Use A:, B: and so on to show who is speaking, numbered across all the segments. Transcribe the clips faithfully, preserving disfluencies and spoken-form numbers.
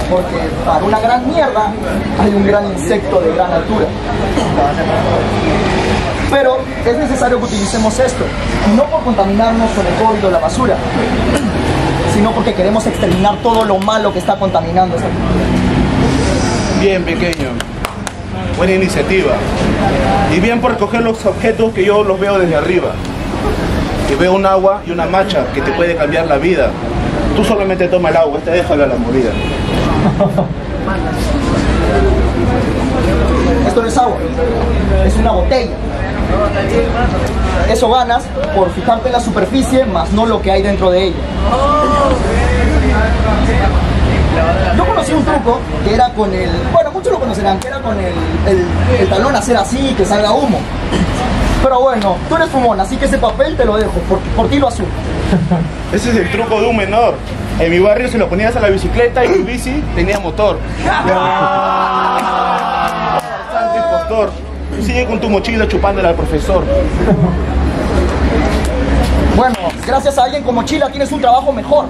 A: porque para una gran mierda hay un gran insecto de gran altura. Pero es necesario que utilicemos esto, y no por contaminarnos con el COVID o la basura, sino porque queremos exterminar todo lo malo que está contaminando esta tierra.
B: Bien, pequeño. Buena iniciativa. Y bien por coger los objetos que yo los veo desde arriba. Que veo un agua y una macha que te puede cambiar la vida. Tú solamente toma el agua, este déjalo a la movida.
A: Esto no es agua, es una botella. Eso ganas por fijarte en la superficie, más no lo que hay dentro de ella. Yo conocí un truco que era con el... Bueno, muchos lo conocerán, que era con el, el, el talón hacer así, que salga humo. Pero bueno, tú eres fumón, así que ese papel te lo dejo, por, por ti lo asumo.
B: Ese es el truco de un menor. En mi barrio se lo ponías a la bicicleta y tu bici tenía motor. Santo impostor. Tú sigue con tu mochila chupándole al profesor.
A: Bueno, gracias a alguien con mochila tienes un trabajo mejor.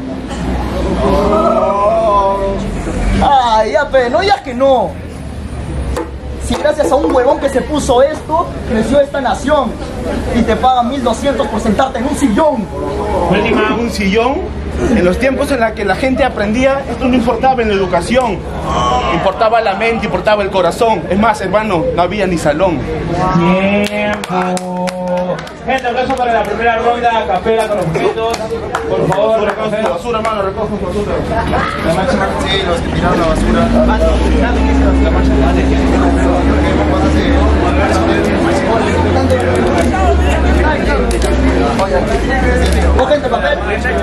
A: Ay, ya, pe, no digas que no. Si gracias a un huevón que se puso esto, creció esta nación. Y te pagan mil doscientos por sentarte en un sillón.
B: ¿Un sillón? En los tiempos en los que la gente aprendía, esto no importaba en la educación. Importaba la mente, importaba el corazón. Es más, hermano, no había ni salón.
C: Tiempo. Gente, aplauso para la primera ronda, capela con objetos. Por favor, recoge
B: la basura, hermano, recoge su basura.
C: La máxima.
D: Sí, los que tiraron la basura. La marcha
A: Cogen el papel.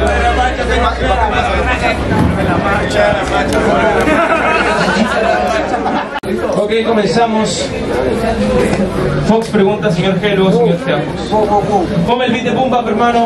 C: Ok, comenzamos. Fox pregunta, señor Gelo, señor Teamos. Come el beat de Pumba, hermano.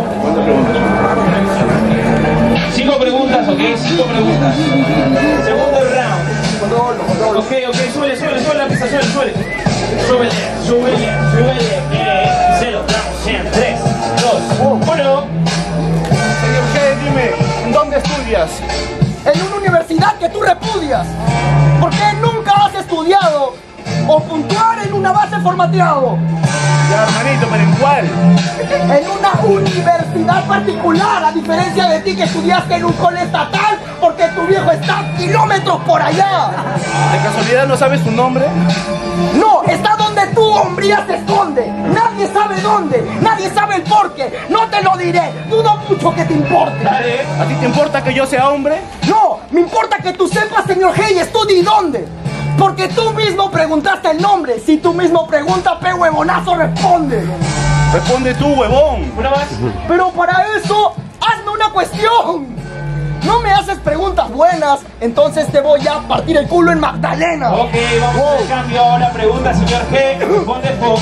C: Cinco preguntas, ok, cinco preguntas. Segundo round. Ok, ok, suele, suele, suele la pista, suele, suele. Súbele, súbele, súbele. Eh, cero, round, en tres, dos, uno.
B: Señor G, dime, ¿en dónde estudias?
A: En una universidad que tú repudias. ¿Por qué nunca has estudiado o puntuar en una base formateado?
B: Ya, hermanito, pero ¿en cuál?
A: En una universidad particular, a diferencia de ti que estudiaste en un cole estatal, porque tu viejo está kilómetros por allá.
B: ¿De casualidad no sabes tu nombre?
A: No, está donde tu hombría se esconde. Nadie sabe dónde, nadie sabe el porqué. No te lo diré, dudo mucho que te importe.
C: Dale.
B: ¿A ti te importa que yo sea hombre?
A: No, me importa que tú sepas, señor G, y estudie dónde. Porque tú mismo preguntaste el nombre. Si tú mismo preguntas, pe huevonazo, responde.
B: Responde tú, huevón.
C: Una más.
A: Pero para eso, hazme una cuestión. No me haces preguntas buenas, entonces te voy a partir el culo en Magdalena.
C: Ok, vamos
A: Wow.
C: al cambio. Ahora pregunta, señor G. Responde Fox.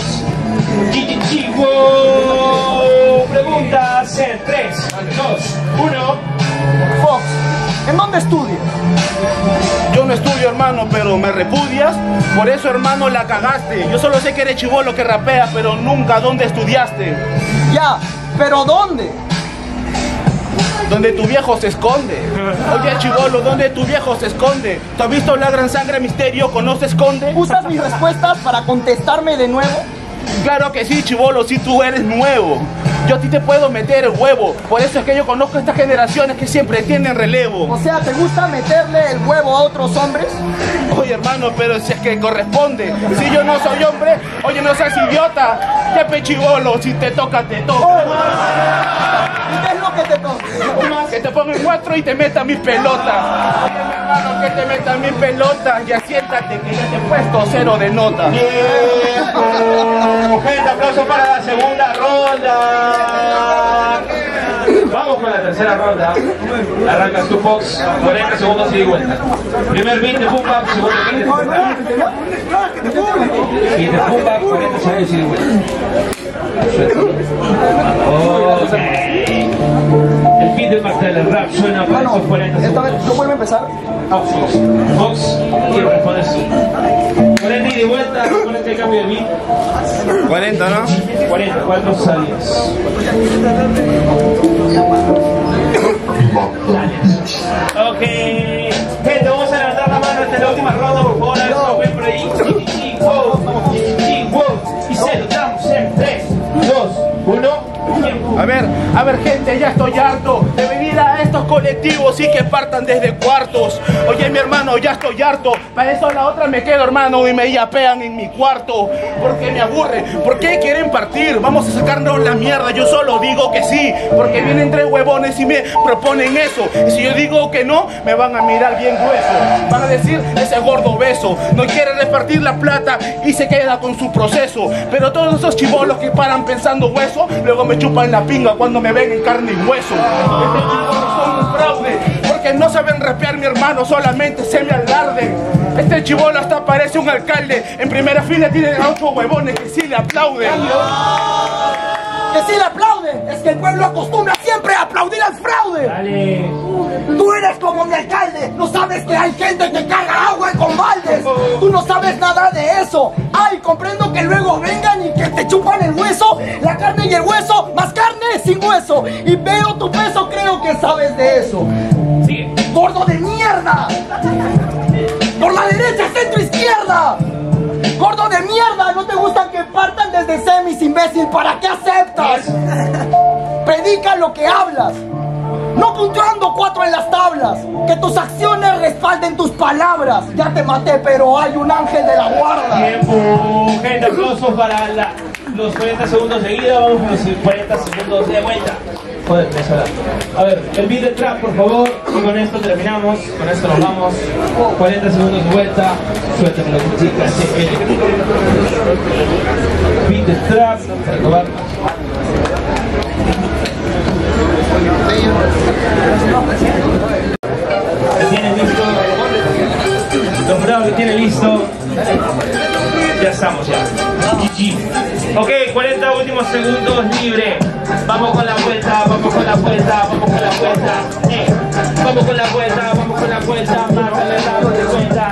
C: Chichichigo. Preguntas en tres, dos, uno.
A: Fox, ¿en dónde estudias?
B: Yo no estudio, hermano, pero me repudias. Por eso, hermano, la cagaste. Yo solo sé que eres chibolo que rapea, pero nunca dónde estudiaste.
A: Ya, ¿pero dónde?
B: Donde tu viejo se esconde. Oye, chibolo, ¿dónde tu viejo se esconde? ¿Tú has visto La Gran Sangre Misterio con No se esconde?
A: ¿Usas mis respuestas para contestarme de nuevo?
B: Claro que sí, chibolo, si tú eres nuevo. Yo a ti te puedo meter el huevo. Por eso es que yo conozco a estas generaciones que siempre tienen relevo.
A: O sea, ¿te gusta meterle el huevo a otros hombres?
B: Oye, hermano, pero si es que corresponde. Si yo no soy hombre, oye, no seas idiota. Ya pechibolo, si te toca, te toca.
A: Oh. ¿Y qué es lo que te toca?
B: Que te ponga en cuatro y te meta mis pelotas. Oye, mi hermano, que te meta mis pelotas. Ya siéntate que ya te he puesto cero de nota.
C: Tiempo. Gente, aplauso para la segunda ronda. Vamos con la tercera ronda. Arrancas tu Fox, cuarenta segundos y de vuelta. Primer beat de Pumba, segundo beat de Pumba. Y de Pumba, cuarenta segundos y de vuelta. Okay. El beat de Martel, el rap suena para esos cuarenta
A: Esta
C: segundos.
A: vez, ¿no vuelve a empezar?
C: Ah, Fox, Fox, y respondes tú. cuarenta y de vuelta, ponete el cambio de beat.
B: cuarenta, ¿no?
C: cuarenta, cuatro salidas. Ok, gente, vamos a levantar esta es la última ronda, por favor, a ver si lo ven por ahí. Y wow, y wow, y se lo damos en tres, dos, uno.
B: A ver, a ver gente, ya estoy harto de venir a estos colectivos y que partan desde cuartos. Oye mi hermano, ya estoy harto. Para eso la otra me quedo hermano y me yapean en mi cuarto. Porque me aburre, ¿por qué quieren partir? Vamos a sacarnos la mierda, yo solo digo que sí. Porque vienen tres huevones y me proponen eso. Y si yo digo que no, me van a mirar bien grueso. Van a decir, ese gordo beso no quiere repartir la plata y se queda con su proceso. Pero todos esos chibolos que paran pensando hueso, luego me chupan la pinga cuando me ven en carne y hueso. Este chibolos son un fraude, porque no saben rapear mi hermano, solamente se me alarden. Este chibolo hasta parece un alcalde. En primera fila tienen a ocho huevones que sí le aplauden.
A: Que sí le aplauden, es que el pueblo acostumbra siempre a aplaudir al fraude.
C: Dale.
A: Tú eres como mi alcalde, no sabes que hay gente que carga agua con baldes. Tú no sabes nada de eso. Ay, comprendo que luego vengan y que te chupan el hueso, la carne y el hueso, más carne sin hueso. Y veo tu peso, creo que sabes de eso.
C: Sigue.
A: ¡Gordo de mierda! ¡Por la derecha, centro, izquierda! ¡Gordo de mierda! ¿No te gusta que partan desde semis, imbécil? ¿Para qué aceptas? Predica lo que hablas, no puntuando cuatro en las tablas. Que tus acciones respalden tus palabras. Ya te maté, pero hay un ángel de la guarda.
C: Tiempo, gente, aplausos para la, los cuarenta segundos seguidos. Vamos con los cuarenta segundos de vuelta. Joder, me sale. A ver, el beat de trap, por favor. Y con esto terminamos. Con esto nos vamos. cuarenta segundos de vuelta. Suéltame la chicas. Beat de trap. Para acabar. ¿Lo tienen listo? Los bravos lo tienen listo. Ya estamos ya. G G. Ok, cuarenta últimos segundos libre. Vamos con la vuelta, vamos con la vuelta, vamos con la vuelta. Eh, vamos con la vuelta, vamos con la vuelta. Márcale la vuelta.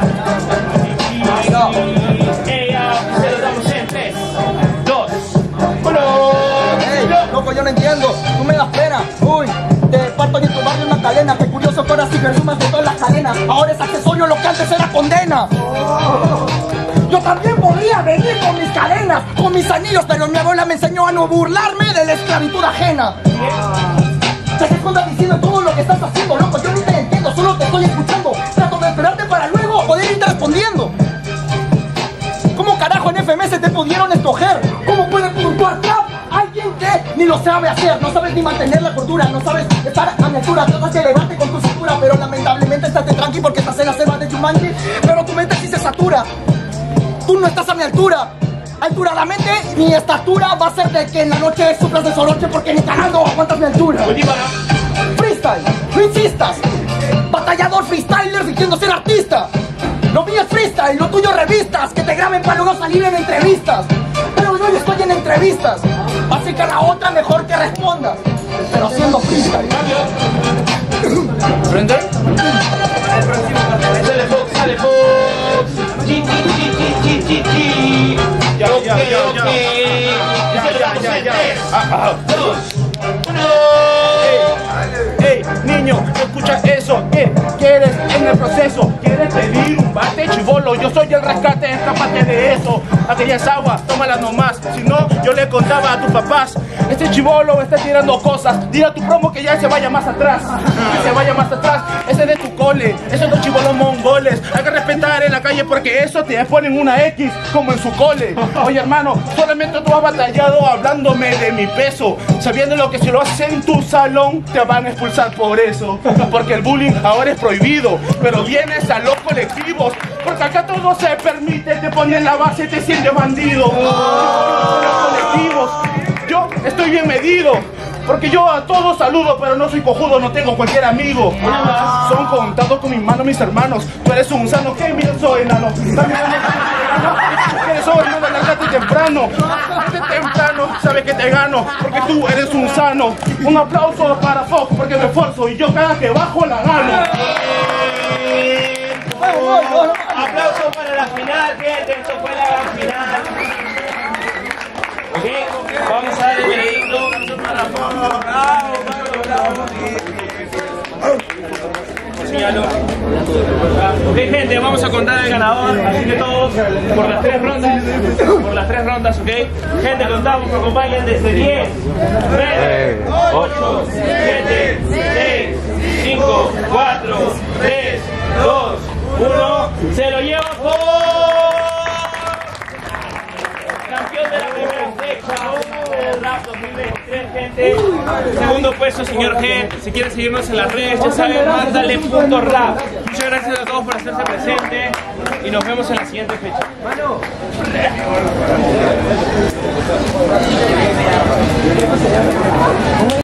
C: Eh, ya, se lo damos en tres, dos, uno.
A: Ey, loco, yo no entiendo, tú me das pena. Uy, te parto en tu barrio una cadena. Qué curioso que ahora sí presumas de todas las cadenas. Ahora es accesorio lo que antes era condena. Yo también podría venir con mis cadenas, con mis anillos, pero mi abuela me enseñó a no burlarme de la esclavitud ajena. ¿Te das cuenta diciendo todo lo que estás haciendo, loco? Yo no te entiendo, solo te estoy escuchando. Trato de esperarte para luego poder ir respondiendo. ¿Cómo carajo en F M S te pudieron escoger? ¿Cómo puede puntuar trap alguien que ni lo sabe hacer? No sabes ni mantener la cordura, no sabes estar a mi altura. Tratas de elevarte con tu cintura, pero lamentablemente estás de tranqui porque estás en la selva de Jumanji. Pero tu mente sí se satura. Tú no estás a mi altura. Alturadamente, mi estatura va a ser de que en la noche sufras de soroche porque ni cagando aguantas mi altura. Freestyle, no insistas. Batallador freestyler fingiendo ser artista. Lo mío es freestyle, lo tuyo revistas. Que te graben para luego salir en entrevistas. Pero yo estoy en entrevistas, así que a la otra mejor que respondas, pero siendo freestyle.
B: ¿Frente?
C: Sale Fox, sale Fox. G, G, G, G, G, G.
B: Ya,
C: Ok,
B: ya, ya,
C: ok.
B: ya. Ya, ya, ya, ya. Ah, ah.
C: Dos, uno.
B: Ey, niño, escucha eso, ¿qué quieres en el proceso? ¿Quieres pedir un bate, chivolo? Yo soy el rescate, escápate de eso. Aquella es agua, tómala nomás. Si no, yo le contaba a tus papás. Este chivolo está tirando cosas. Dile a tu promo que ya se vaya más atrás. Que se vaya más atrás. Ese es de tu cole, esos dos chivolos mongoles. Hay que respetar en la calle porque eso te ponen una X como en su cole. Oye hermano, solamente tú has batallado hablándome de mi peso, sabiendo lo que si lo haces en tu salón te van a expulsar por eso. Porque el bullying ahora es prohibido, pero vienes a los colectivos, porque acá todo se permite, te ponen la base y te sientes bandido. Los colectivos, yo estoy bien medido, porque yo a todos saludo, pero no soy cojudo, no tengo cualquier amigo. Son contados con mis manos mis hermanos. Tú eres un sano, que mira soy enano. También eres soy hermano, lárgate temprano. Lárgate temprano, sabes que te gano, porque tú eres un sano. Un aplauso para Fox, porque me esfuerzo y yo cada que bajo la gano.
C: Aplauso para la final, gente. Esto fue la gran final. Ok, vamos a dar el veredicto. Bravo, bravo, bravo. Señalo. Ok, gente, vamos a contar el ganador, así que todos, por las tres rondas, por las tres rondas, ok. Gente, contamos, me acompañan desde diez, nueve, ocho, siete, seis, cinco, cuatro, tres, dos, uno, se lo lleva por campeón de la primera fecha del rap dos mil veintitrés, gente. Segundo puesto, señor G. Si quieren seguirnos en las redes, ya saben, mándale punto rap. Muchas gracias a todos por hacerse presente y nos vemos en la siguiente fecha.